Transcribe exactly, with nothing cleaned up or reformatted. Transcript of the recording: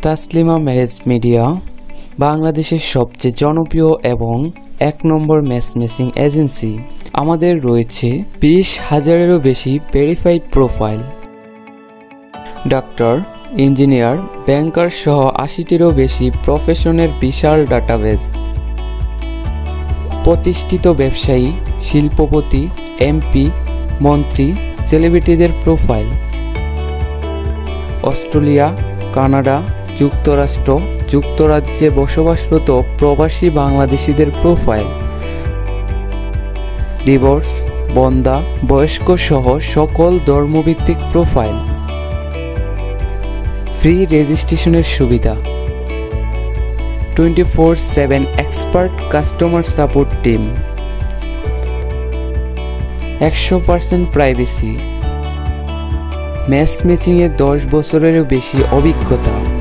Taslima marriage media বাংলাদেশের সবচেয়ে জনপ্রিয় এবং এক নম্বর ম্যাচমেকিং এজেন্সি। আমাদের রয়েছে বিশ হাজারেরও বেশি verified profile. Doctor, engineer, banker সহ আশিটিরও বেশি প্রফেশনের বিশাল ডাটাবেস। প্রতিষ্ঠিত ব্যবসায়ী, শিল্পপতি, এমপি, মন্ত্রী, সেলিব্রিটিদের প্রোফাইল। অস্ট্রেলিয়া, কানাডা, যুক্তরাষ্ট্র, যুক্তরাজ্যে বসবাসরত প্রবাসী বাংলাদেশিদের প্রোফাইল। ডিভোর্স, বন্দা, বয়স্ক সহ সকল ধর্মভিত্তিক প্রোফাইল। ফ্রি রেজিস্ট্রেশনের সুবিধা। Twenty four seven expert customer support team. একশো পার্সেন্ট প্রাইভেসি। ম্যাচমেকিংয়ে দশ বছরেরও বেশি অভিজ্ঞতা।